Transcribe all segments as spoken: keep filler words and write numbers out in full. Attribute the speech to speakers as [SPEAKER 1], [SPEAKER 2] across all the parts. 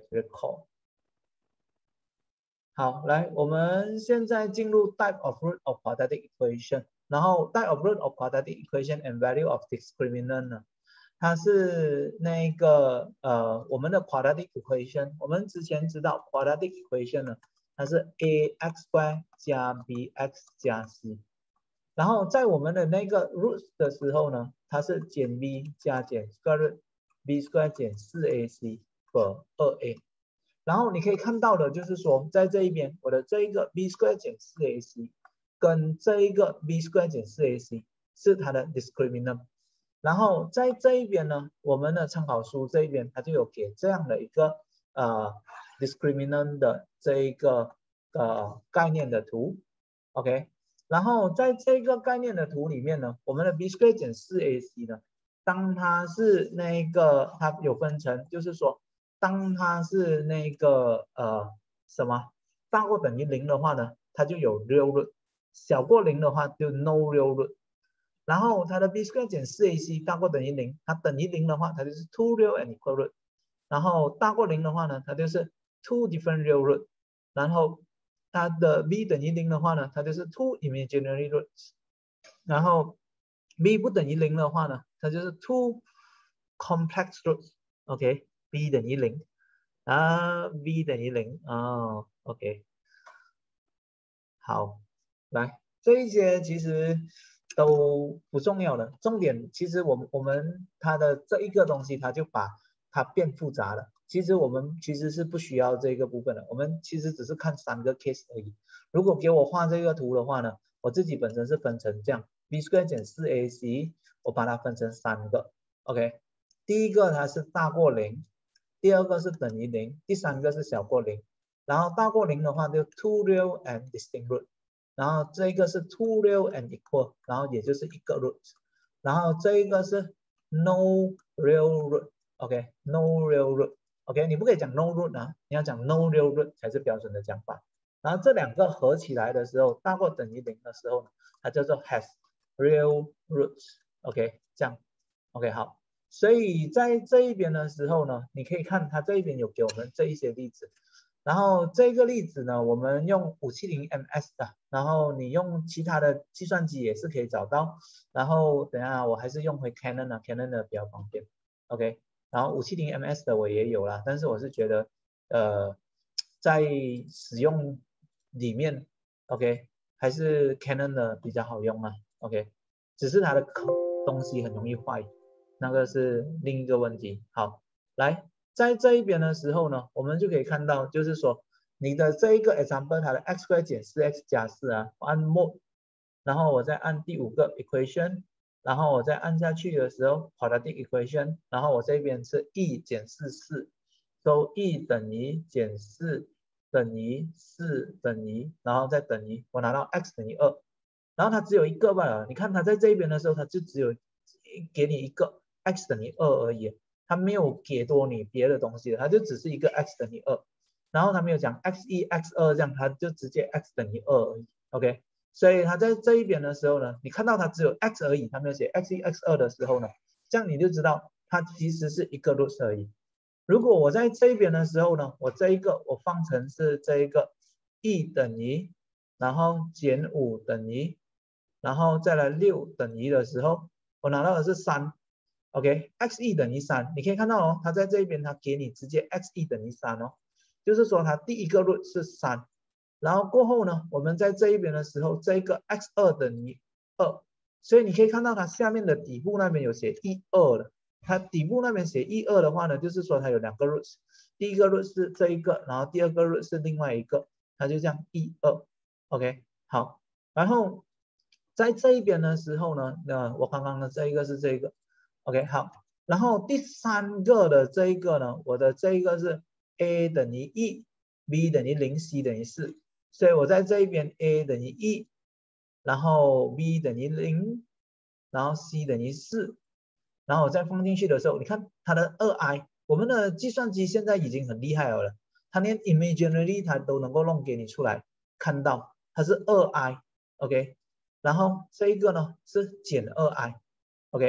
[SPEAKER 1] record。好，来，我们现在进入 type of root of quadratic equation， 然后 type of root of quadratic equation and value of discriminant 呢，它是那个呃我们的 quadratic equation， 我们之前知道 quadratic equation 呢，它是 ax² 加 bx 加 c， 然后在我们的那个 root 的时候呢，它是减 b 加减 square root b² 减 四 a c 和 二 a。然后你可以看到的就是说，在这一边，我的这一个 b² 减 四 a c 跟这一个 b² 减 四 a c 是它的 discriminant。然后在这一边呢，我们的参考书这一边它就有给这样的一个呃 discriminant 的这一个呃概念的图 ，OK。然后在这个概念的图里面呢，我们的 b² 减 四 a c 呢，当它是那个它有分成，就是说。当它是那个呃什么大过等于零的话呢，它就有 real root， 小过零的话就 no real root。然后它的 b² 减 四 a c 大过等于零，它等于零的话，它就是 two real and equal root。然后大过零的话呢，它就是 two different real root。然后它的 b 等于零的话呢，它就是 two imaginary roots。然后 b 不等于零的话呢，它就是 two complex roots。OK。b 等于零啊 ，b 等于零啊 ，OK， 好，来这一些其实都不重要的，重点其实我们我们它的这一个东西，它就把它变复杂了。其实我们其实是不需要这个部分的，我们其实只是看三个 case 而已。如果给我画这个图的话呢，我自己本身是分成这样 ，b² 减 四 a c， 我把它分成三个 ，OK， 第一个它是大过零。第二个是等于零，第三个是小过零，然后大过零的话就 two real and distinct root， 然后这个是 two real and equal， 然后也就是一个 root， 然后这一个是 no real root，OK，no real root，OK， 你不可以讲 no root 啊，你要讲 no real root 才是标准的讲法。然后这两个合起来的时候，大过等于零的时候，它叫做 has real roots，OK， 这样 ，OK 好。所以在这一边的时候呢，你可以看它这一边有给我们这一些例子，然后这个例子呢，我们用五七零 M S 的，然后你用其他的计算机也是可以找到，然后等下我还是用回 Canon 啊 ，Canon 的比较方便 ，OK， 然后五七零 M S 的我也有啦，但是我是觉得呃在使用里面 ，OK， 还是 Canon 的比较好用啊 ，OK， 只是它的东西很容易坏。那个是另一个问题。好，来，在这一边的时候呢，我们就可以看到，就是说你的这一个 example， 它的 x² 减 四 x 加四啊，我按 mode， 然后我再按第五个 equation， 然后我再按下去的时候 quadratic equation， 然后我这边是 e 减四四，so e 等于减四等于四等于，然后再等于，我拿到 x 等于二，然后它只有一个罢了。你看它在这边的时候，它就只有给你一个。x 等于二而已，它没有给多你别的东西，它就只是一个 x 等于二，然后它没有讲 x 一 x 二这样，它就直接 x 等于二而已 ，OK， 所以它在这一边的时候呢，你看到它只有 x 而已，它没有写 x 一 x 二的时候呢，这样你就知道它其实是一个 root 而已。如果我在这一边的时候呢，我这一个我放成是这一个 e 等于，然后减五等于，然后再来六等于的时候，我拿到的是三。OK，x 一等于三，你可以看到哦，它在这边它给你直接 x 一等于三哦，就是说它第一个 root 是三，然后过后呢，我们在这一边的时候，这一个 x 二等于二，所以你可以看到它下面的底部那边有写一二了，它底部那边写一二的话呢，就是说它有两个 root， 第一个 root 是这一个，然后第二个 root 是另外一个，它就这样一二 ，OK， 好，然后在这一边的时候呢，呃，我刚刚的这一个是这一个。OK， 好，然后第三个的这一个呢，我的这一个是 a 等于一 ，b 等于零 ，c 等于四，所以我在这一边 a 等于一，然后 b 等于零，然后 c 等于四，然后我再放进去的时候，你看它的 二 i， 我们的计算机现在已经很厉害了，它连 imaginary 它都能够弄给你出来看到，它是 二 i，OK， 然后这一个呢是减 二 i，OK。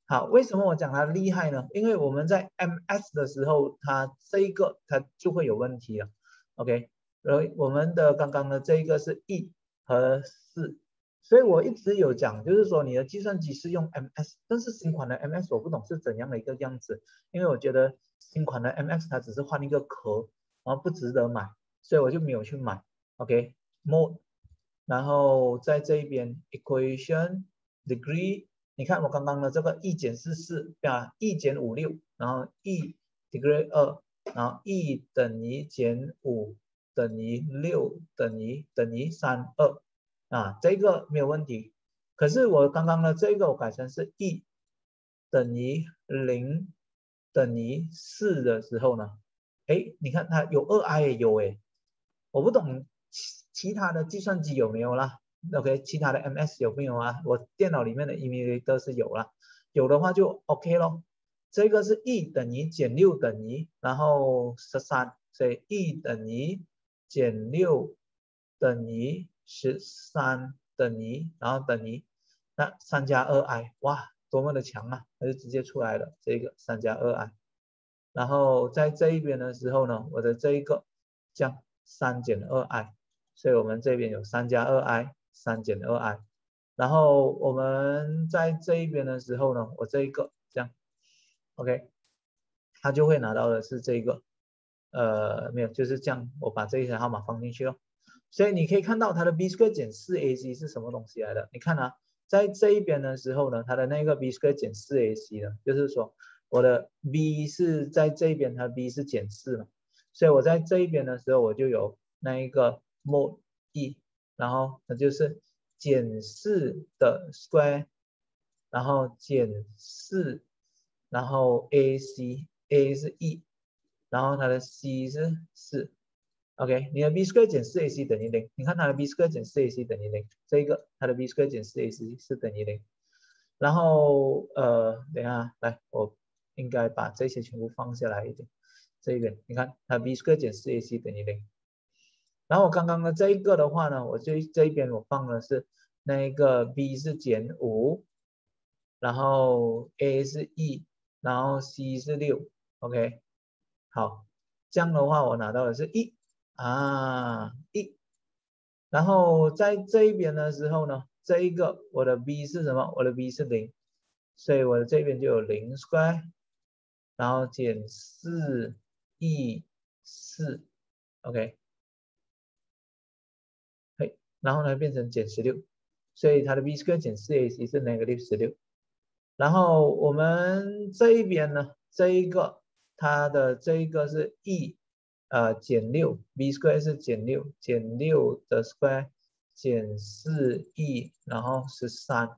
[SPEAKER 1] 好，为什么我讲它厉害呢？因为我们在 M S 的时候，它这一个它就会有问题了。OK， 然后我们的刚刚的这一个是 E 和四，所以我一直有讲，就是说你的计算机是用 M S， 但是新款的 M S 我不懂是怎样的一个样子，因为我觉得新款的 M S 它只是换一个壳，然后不值得买，所以我就没有去买。OK，mode， 然后在这一边 equation degree。你看我刚刚的这个 e 减四四啊 ，e 减五六，然后 e degree 二，然后 e 等于减五等于六等于等于三二啊，这个没有问题。可是我刚刚的这个我改成是 e 等于零等于四的时候呢，哎，你看它有二 i 也有哎，我不懂其其他的计算机有没有啦。OK， 其他的 M S 有没有啊？我电脑里面的 emulator 是有啦，有的话就 OK 咯。这个是 e 等于减六等于，然后十三，所以 e 等于减六等于十三等于，然后等于那三加二 i， 哇，多么的强啊！它就直接出来了，这个三加二 i。然后在这一边的时候呢，我的这一个将三减二 i， 所以我们这边有三加二 i。三减二 i， 然后我们在这一边的时候呢，我这一个这样 ，OK， 它就会拿到的是这个，呃，没有，就是这样，我把这一条号码放进去了。所以你可以看到它的 b square 减 四 a c 是什么东西来的？你看啊，在这一边的时候呢，它的那个 b square 减 四 a c 呢，就是说我的 b 是在这一边，它 b 是减四嘛，所以我在这一边的时候，我就有那一个 mod e。然后那就是减四的 square， 然后减四，然后 ac，a 是 e， 然后它的 c 是四 ，OK， 你的 b square 减 四 ac 等于零，你看它的 b square 减 四 ac 等于零，这个它的 b square 减 四 ac 是等于零，然后呃，等一下来，我应该把这些全部放下来一点，这边你看它 b square 减 四 ac 等于零。然后我刚刚的这一个的话呢，我这这一边我放的是那个 b 是减五，然后 a 是 e， 然后 c 是六 ，OK， 好，这样的话我拿到的是一啊一，然后在这一边的时候呢，这一个我的 b 是什么？我的 b 是零，所以我的这边就有零 square， 然后减四 e 四 ，OK。然后呢变成减十六，所以它的 b square 减 四 a c 是 negative 十六。然后我们这一边呢，这一个它的这一个是 e 呃减六 ，b square 是减六，减六的 square 减四 e， 然后十三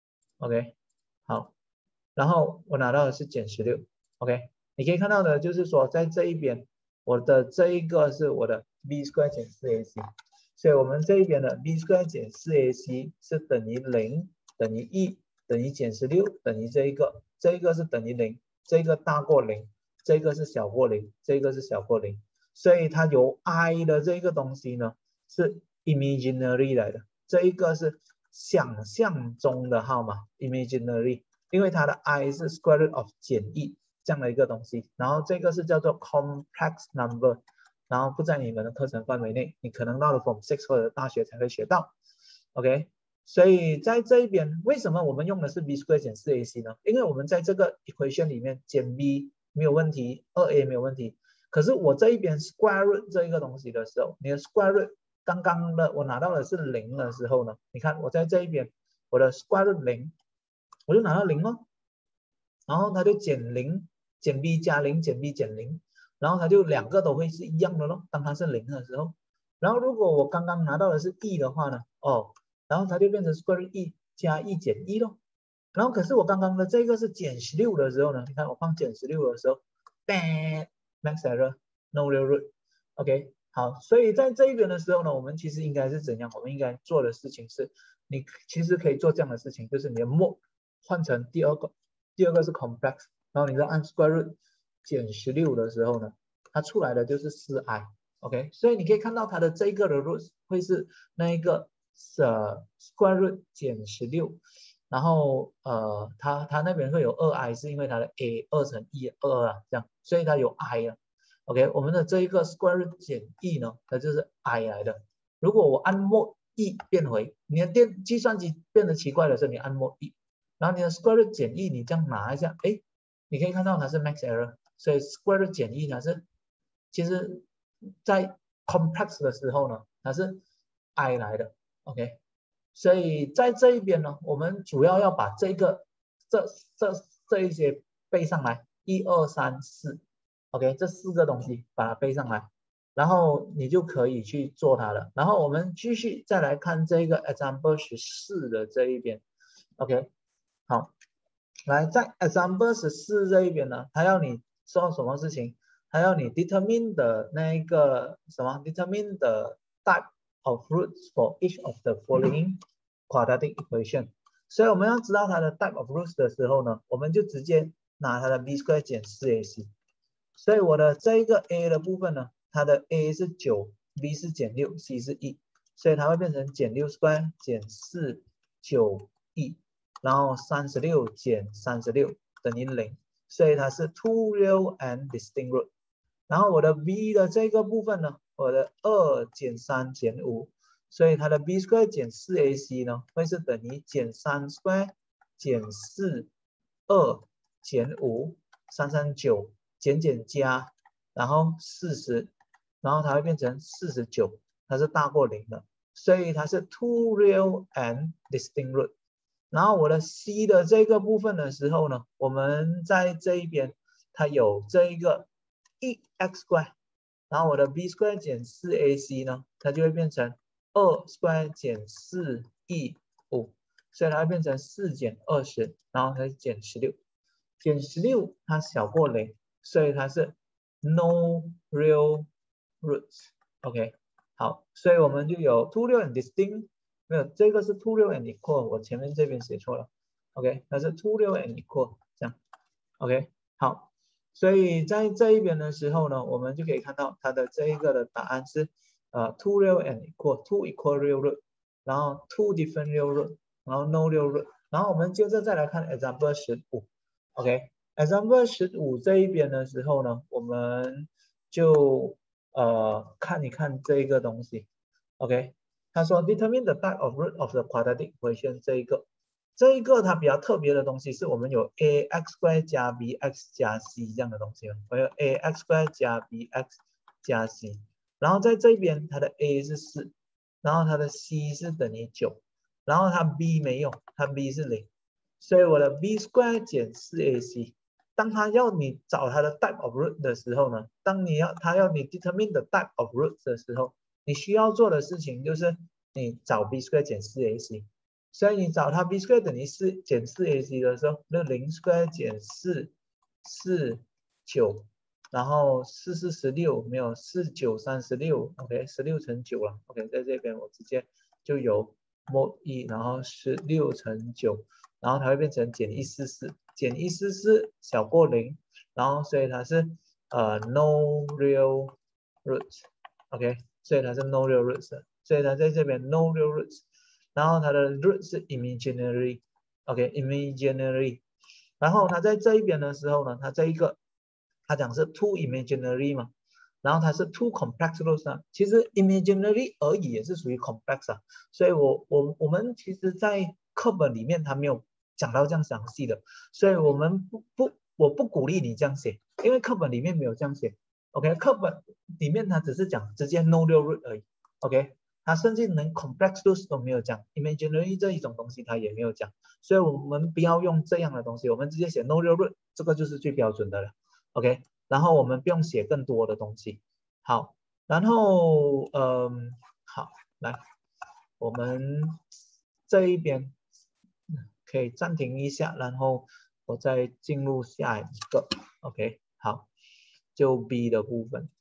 [SPEAKER 1] ，OK， 好，然后我拿到的是减十六 ，OK， 你可以看到的就是说在这一边，我的这一个是我的 b square 减 四 a c。所以我们这一边的 b square 减 四 a c 是等于零，等于一，等于减十六，等于这一个，这一个是等于零，这个大过零，这个是小过零，这个是小过零，所以它有 i 的这个东西呢是 imaginary 来的，这一个是想象中的号码 imaginary， 因为它的 i 是 square root of 减一这样的一个东西，然后这个是叫做 complex number。然后不在你们的课程范围内，你可能到了 Form six 或者大学才会学到 ，OK？ 所以在这一边，为什么我们用的是 b square 减 四 a c 呢？因为我们在这个 equation 里面减 b 没有问题，二 a 没有问题。可是我这一边 square root 这一个东西的时候，你的 square root 刚刚的我拿到的是零的时候呢，你看我在这一边，我的 square root 零，我就拿到零了，然后它就减零，减 b 加零，减 b 减零。然后它就两个都会是一样的咯，当它是零的时候。然后如果我刚刚拿到的是 e 的话呢，哦，然后它就变成 square e 加一减一咯。然后可是我刚刚的这个是减十六的时候呢，你看我放减十六的时候 ，bang max error no real root，OK， 好，所以在这一边的时候呢，我们其实应该是怎样？我们应该做的事情是，你其实可以做这样的事情，就是你的 mode 换成第二个，第二个是 complex， 然后你再按 square root。减十六的时候呢，它出来的就是 四 i，OK， 所以你可以看到它的这个的 root 会是那一个呃 square root 减十六， 然后呃，它它那边会有二 i， 是因为它的 a 二乘一二啊，这样，所以它有 i 啊。OK， 我们的这一个 square root 减 e 呢，它就是 i 来的。如果我按 mod e 变回，你的电计算机变得奇怪的时候，你按 mod e， 然后你的 square root 减 e， 你这样拿一下，哎，你可以看到它是 max error， 所以 square root 减 e 它是，其实在 complex 的时候呢，它是 i 来的 ，OK。所以在这一边呢，我们主要要把这个这这这一些背上来，一二三四 ，OK， 这四个东西把它背上来，然后你就可以去做它了。然后我们继续再来看这个 example 十四的这一边 ，OK， 好，来在 example 十四这一边呢，它要你做什么事情？它要你 determine 的那一个什么 determine 的 type of roots for each of the following quadratic equation。所以我们要知道它的 type of roots 的时候呢，我们就直接拿它的 b square 减 四 a c。所以我的这一个 a 的部分呢，它的 a 是九 ，b 是减六 ，c 是一，所以它会变成减六 square 减四九一，然后三十六减三十六等于零，所以它是 two real and distinct root。然后我的 b 的这个部分呢，我的二减三减五，所以它的 b square 减四 a c 呢，会是等于减三 square 减四二减五三三九减减加，然后四十，然后它会变成四十九，它是大过零的，所以它是 two real and distinct root。然后我的 c 的这个部分的时候呢，我们在这一边它有这一个一 x square， 然后我的 b square 减四 a c 呢，它就会变成二 square 减四 e 五，所以它会变成四减二十，然后它是减十六，减十六它小过零，所以它是 no real roots。OK， 好，所以我们就有 two real and distinct， 没有，这个是 two real and equal， 我前面这边写错了。OK， 它是 two real and equal 这样。OK， 好，所以在这一边的时候呢，我们就可以看到它的这一个的答案是呃 two real and equal， two equal real root， 然后 two different real root， 然后 no real root。然后我们接着再来看 example 十五。OK，example 十五这一边的时候呢，我们就呃看一看这个东西。OK， 他说 determine the type of root of the quadratic equation 这一个。这一个它比较特别的东西是我们有 ax square 加 bx 加 c 这样的东西，我有 ax square 加 bx 加 c， 然后在这边它的 a 是四，然后它的 c 是等于九，然后它 b 没有，它 b 是零，所以我的 b square 减 四 a c， 当它要你找它的 type of root 的时候呢，当你要它要你 determine the type of root 的时候，你需要做的事情就是你找 b square 减 四 a c。所以你找它 b square 等于四减 四 a c 的时候，那零 square 减四 四九，然后四四十六，没有四九三十六 ，OK， 十六乘九了 ，OK， 在这边我直接就有 mod 一，然后十六乘九，然后它会变成减一四四，减一四四小过零，然后所以它是呃 no real roots，OK， 所以它是 no real roots， 所以它在这边 no real roots。然后它的 root 是 imaginary，OK，imaginary， 然后它在这一边的时候呢，它这一个，它讲是 two imaginary 嘛，然后它是 two complex roots 啊，其实 imaginary 而已也是属于 complex 啊，所以我我我们其实在课本里面它没有讲到这样详细的，所以我们不不我不鼓励你这样写，因为课本里面没有这样写 ，OK， 课本里面它只是讲直接 no real root 而已 ，OK。它甚至连 complex roots 都没有讲 ，imaginary 这一种东西它也没有讲，所以我们不要用这样的东西，我们直接写 no real root， 这个就是最标准的了 ，OK。然后我们不用写更多的东西，好，然后嗯，好，来，我们这一边可以暂停一下，然后我再进入下一个 ，OK， 好，就 B 的部分。